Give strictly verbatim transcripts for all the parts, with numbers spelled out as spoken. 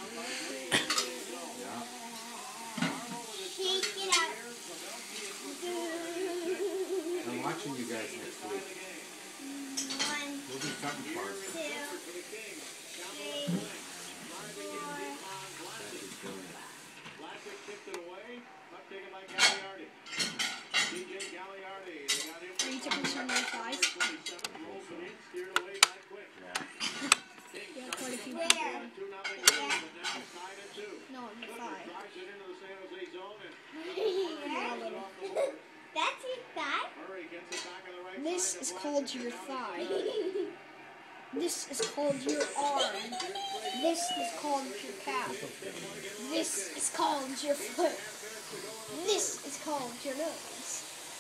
Shake it out. I'm watching you guys next week. One, We'll do something fun. two, three, four. Classic tipped it away. Puck taken by Gagliardi. D J Gagliardi. They got him. Are you tipping some of your thighs? Rolls it in, steered away by Quick. Yeah. Yeah, quite a few. Where? two nothing lead, but now it's nine and two. No, the thigh. Drives it into the San Jose zone and Here. That's your thigh? Murray gets it back on the right This side is to called Vlasic. your thigh. This is called your arm. This is called your calf. This is called your foot. This is called your nose.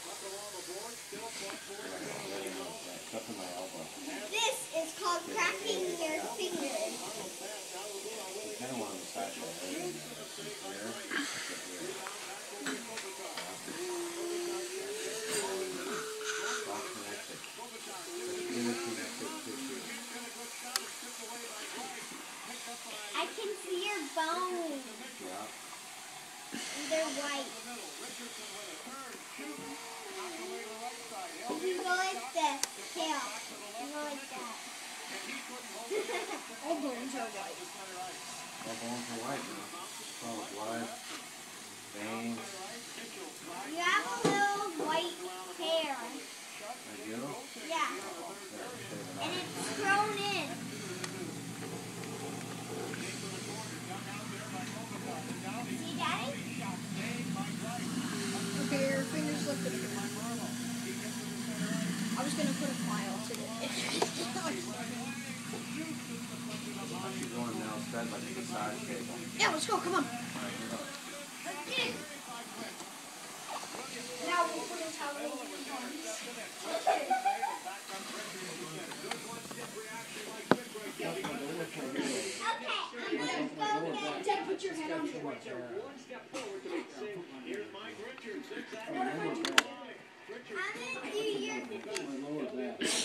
Stuff in my elbow. This is called cracking your fingers. I kind of want to massage my head in there. All connected. Interconnected tissue. I can see your bones. Yeah. They're white. You go like this. Tail. You go like that. All bones are white. All bones are white now. It's all the blood, veins. You have a little white hair. I do? Yeah. Oh, there, shave it And off. it's grown in. See, Daddy? Okay, your fingers look good. I was gonna put a file to it. How you going now? Instead, like a massage table. Yeah, let's go. Come on. All right, here goes. Now we'll put a towel over the arms. Okay, I'm gonna go get Dad, put your head on. One step forward to make the save. Here's Mike Richards. Six I'm gonna do your feet.